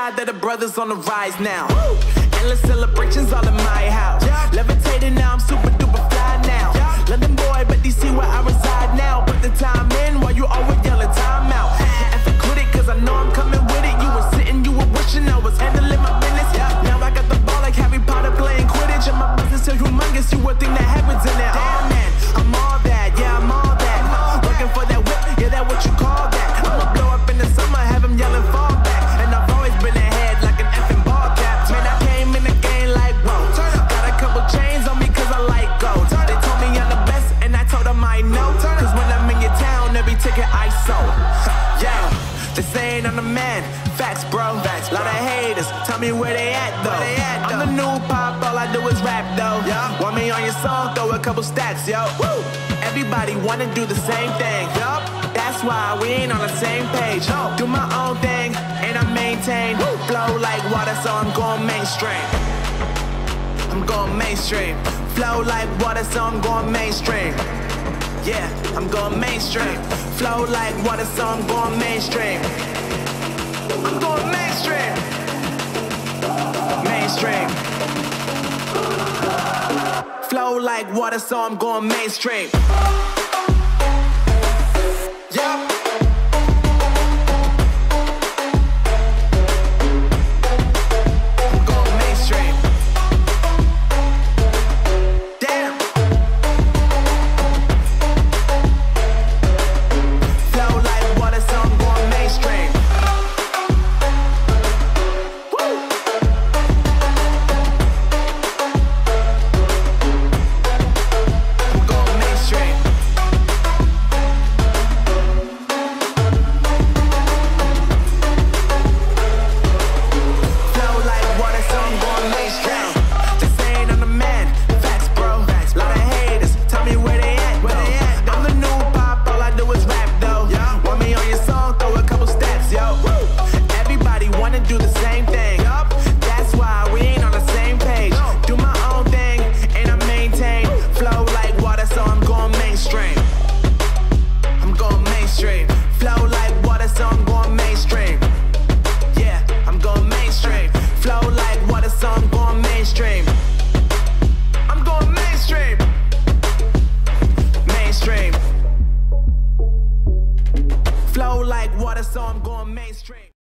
God that the brothers on the rise now. Endless celebrations all in my house. Levitating now, I'm super duper fly now. London boy, but DC where I reside now. Put the time in while you always yelling time out. And for quit it, cause I know I'm coming with it. You were sitting, you were wishing I was handling my business. Now I got the ball like Harry Potter playing Quidditch. And my business is humongous, you would think that happens in there. Damn man, I'm all that, yeah, I'm all that. Working for that whip, yeah, that what you call that. I'ma blow up in the summer, have them yelling fall back. And I've always been ahead like an effing ball cap. Man, I came in the game like, whoa. Got a couple chains on me cause I like gold. They told me I'm the best and I told them I know. Cause when I'm in your town, every ticket I sold. Yeah, they saying I'm the man. Facts, bro. Facts, lot of haters. Tell me where they at though. I'm the new pop, all I do is rap though. Want me on your song, throw a couple stacks, yo. Woo! Everybody wanna do the same thing. Yup, that's why we ain't on the same page. Do my own thing and I maintain. Flow like water, so I'm going mainstream. I'm going mainstream. Flow like water, so I'm going mainstream. Yeah, I'm going mainstream. Flow like water, so I'm going mainstream. I'm going mainstream. Mainstream. Flow like water, so I'm going mainstream. Yup. I'm going mainstream. Damn. Flow like water, so I'm going mainstream. Flow like water, so I'm going mainstream.